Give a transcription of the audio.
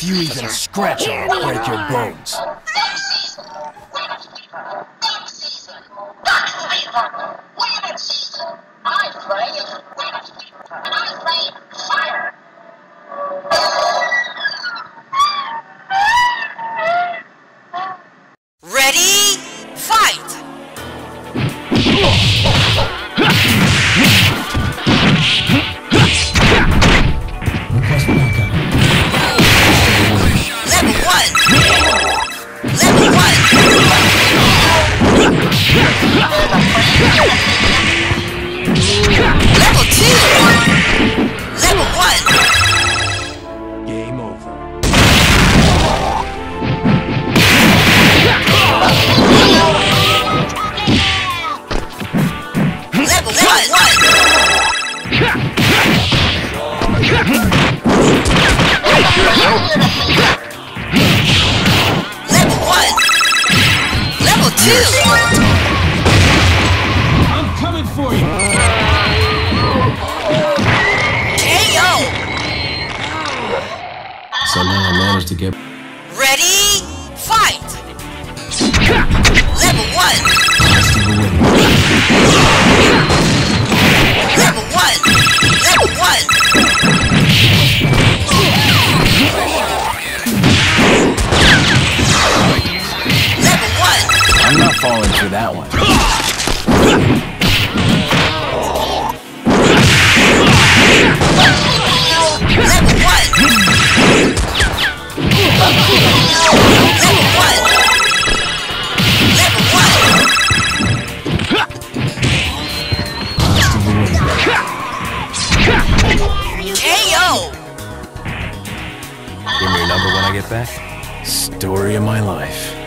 you even scratch her, I'll break your bones. Ready, fight! Level 1! Level 1! Level 2! Level 1! Game over. Level 1! Level 1! Level 2! I'm coming for you! KO! Somehow I managed to get... Ready, fight! Level 1! Level 1! Level 1! Level 1! I'm not falling for that one. Level 1! Level 1! Level 1! KO! Give me your number when I get back. Story of my life.